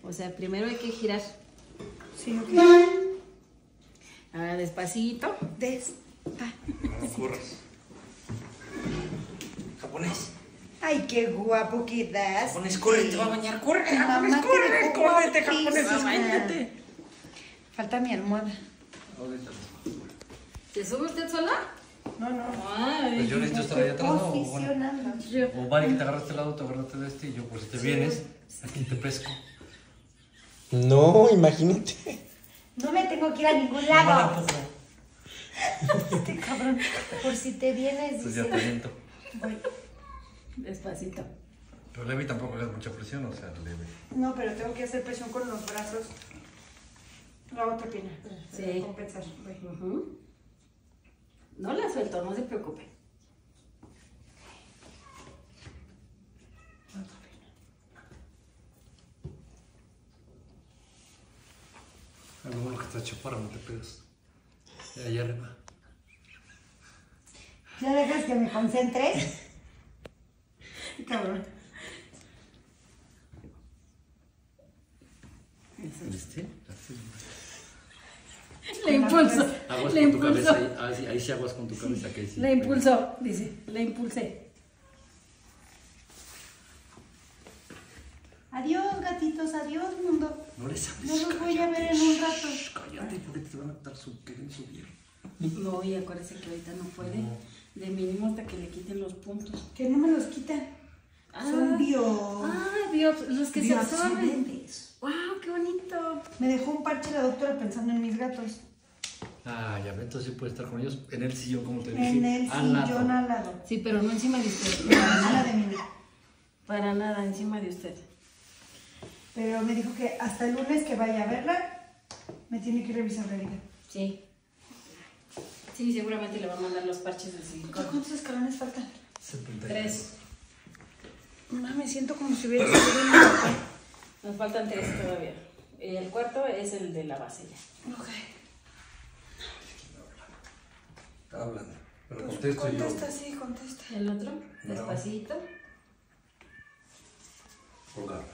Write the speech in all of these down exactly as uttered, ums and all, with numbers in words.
O sea, primero hay que girar. Sí, ok. Ahora despacito. Des. Ah. No corras. Japonés. Ay, qué guapo quedas. Japonés, corre, te va a bañar. Corre, Tu japonés, mamá te corre, dejó córrete, guapísima. japonés, bañate. Falta mi almohada. ¿Se sube usted sola? No, no. Ay, Pues yo necesito estar ahí atrás, ¿no? O, bueno, Posicionando. o vale, que te agarras de este lado, te agarraste de este y yo, pues si te vienes, aquí te pesco. No, imagínate. No me tengo que ir a ningún No, lado. tampoco. Este cabrón. Por si te vienes, Entonces ya dice. te viento. Voy. despacito. Pero leve tampoco hagas mucha presión, o sea, leve. No, pero tengo que hacer presión con los brazos. La otra pierna. Sí. Para compensar. Voy. Uh-huh. No la suelto, no se preocupe. La otra pierna. A lo bueno que estás chaparra, no te pegas. De allá arriba. ¿Ya dejas que me concentre? Cabrón. ¿Viste? Así. Le impulso. Aguas Le con tu impulso. cabeza ahí, ahí, sí- ahí sí aguas con tu cabeza, que ahí sí. Le impulsó, dice. Le impulsé. Adiós, gatitos. Adiós, mundo. No les hables. No los voy a ver en un rato. Shh, cállate, porque te van a dar su querer subir. No, y acuérdese que ahorita no puede. No. De mínimo hasta que le quiten los puntos. Que no me los quitan. Ah. Son bio... Ah, bio, los que se absorben. bioabsorbentes. ¡Wow, qué bonito! Me dejó un parche la doctora pensando en mis gatos. Ah, ya ves, entonces sí puedes estar con ellos en el sillón, como te dije. En el al lado. sillón al lado. Sí, pero no encima de usted. Para nada de mí. Para nada, encima de usted. Pero me dijo que hasta el lunes que vaya a verla, me tiene que revisar la herida. Sí. Sí, seguramente le va a mandar los parches de silicona. ¿Cuántos escalones faltan? setenta y Tres. No, me siento como si hubiera salido un papá. Nos faltan tres todavía. El cuarto es el de la base ya. Ok. Está hablando. Pero Pues contesto contesta, yo. sí, contesta. El otro, despacito. Colgar.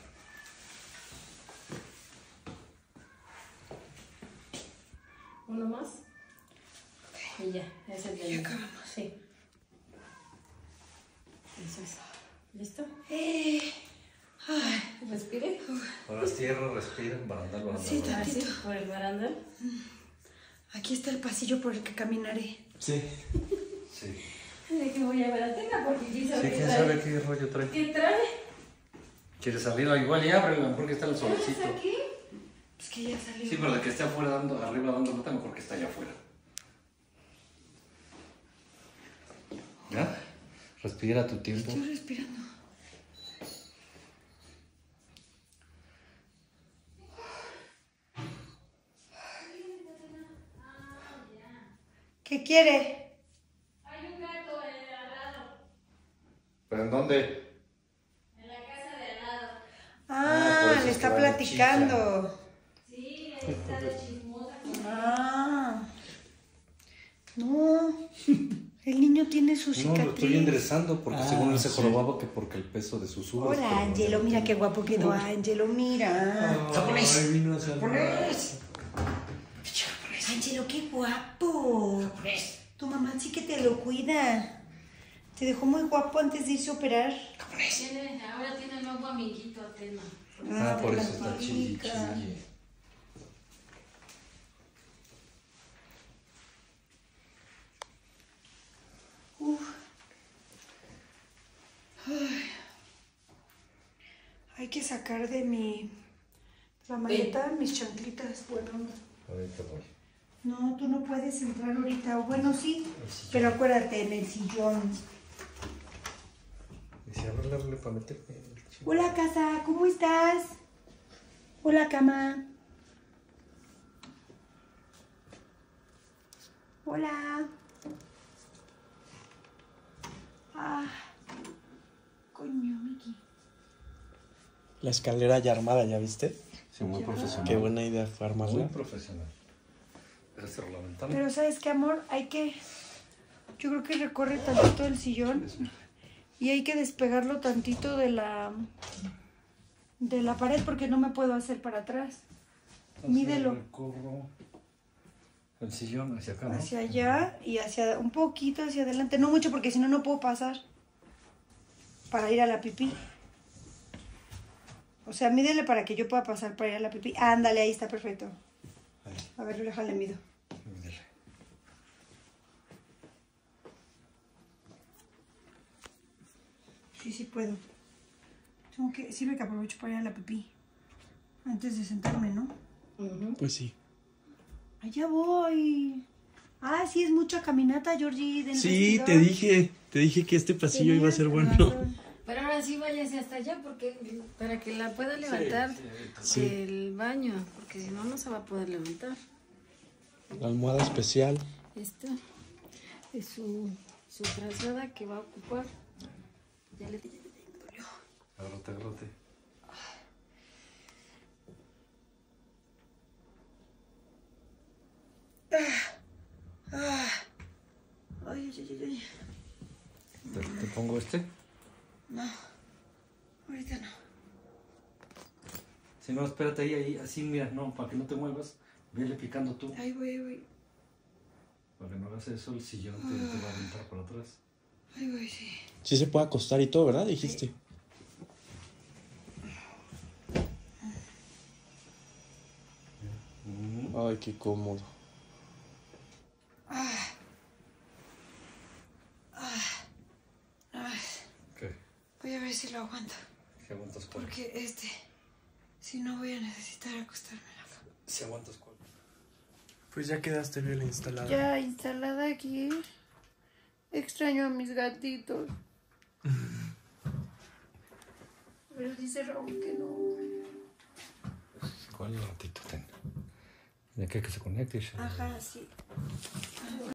Uno más. Y ya, es el de Ya acabamos. Sí. Eso es. ¿Listo? Eh. Ay. Respire. Ahora cierra, respira, barandal, barandal. Sí, barandal. Así, por el barandal. Aquí está el pasillo por el que caminaré. Sí. Sí. De que voy a ver a Tena porque quién Sí, sabe qué quién trae. sabe qué rollo trae. ¿Qué trae? ¿Quieres abrirlo? Igual y ábrela, porque está el ¿Qué solcito. es aquí? Pues que ya salió. Sí, pero la que esté afuera dando, arriba dando nota, mejor que está allá afuera. ¿Ya? Respira tu tiempo. Estoy respirando. ¿Qué quiere? Hay un gato en el al lado. ¿Pero en dónde? En la casa de al lado. Ah, Ah, por eso le es está que va de platicando. Sí, ahí está de chismosa. Ah. No. El niño tiene su No, cicatriz. lo estoy enderezando porque Ah, según él se sí. jorobaba que porque el peso de sus uvas. Hola, pero- Angelo. Mira qué guapo quedó Angelo. Mira. ¡Japonés! Ay, vino a saludar. ¡Japonés! Angelo, qué guapo. Tu mamá sí que te lo cuida. Te dejó muy guapo antes de irse a operar. Tiene, ahora tiene nuevo amiguito Atena. Ah, por de eso la está chille, fábrica. chille. Uf. Ay. Hay que sacar de mi la maleta mis chanclitas. Bueno, Ahorita voy. no, tú no puedes entrar ahorita. O bueno, sí, El sillón. pero acuérdate, en el sillón. Y si ábrele, ábrele para meterme. Hola, casa, ¿cómo estás? Hola, cama. Hola. Ah, coño, Miki. La escalera ya armada, ¿ya viste? Sí, muy profesional. Qué buena idea fue Muy armarla. profesional. Deja cerrar la ventana. Pero ¿sabes qué, amor? Hay que... Yo creo que recorre tantito el sillón y hay que despegarlo tantito de la... de la pared porque no me puedo hacer para atrás. Mídelo. Recorro el sillón hacia acá, ¿no? Hacia allá y hacia un poquito hacia adelante. No mucho porque si no, no puedo pasar para ir a la pipí. O sea, mídele para que yo pueda pasar para ir a la pipí. Ándale, ahí está perfecto. Ahí, A ver, déjale, mido. mídele. Sí, sí puedo. Tengo que, sirve que aprovecho para ir a la pipí. Antes de sentarme, ¿no? Ujú. Pues sí. Allá voy. Ah, sí, es mucha caminata, Georgie. del Sí, vestidor. te dije, te dije que este pasillo iba a ser Tenías bueno. razón. Pero ahora sí váyase hasta allá porque para que la pueda levantar Sí. del baño, porque si no, no se va a poder levantar. La almohada especial. Esta es su, su frazada que va a ocupar. Ya le dije, ya le dolió. Agárrate, agárrate. Ay, ay, ay, ay. ¿Te, te pongo este? No, ahorita no. Si no, espérate ahí, ahí, así, mira, no, para que no te muevas. Vele picando tú. Ahí voy, ahí voy. Para que no hagas eso, el sillón te, te va a aventar para atrás. Ahí voy, sí. Sí se puede acostar y todo, ¿verdad? Dijiste. Mm, Ay, qué cómodo. Ay, ¿Qué? voy a ver si lo aguanto. ¿Si aguantas cuál? Porque este, si no voy a necesitar acostarme en la cama. ¿Si aguantas cuál? Pues ya quedaste bien instalada. Ya instalada aquí. Extraño a mis gatitos. Pero dice Raúl que no. ¿Cuál ratito ten? De que, que se conecte. y se- Ajá, sí.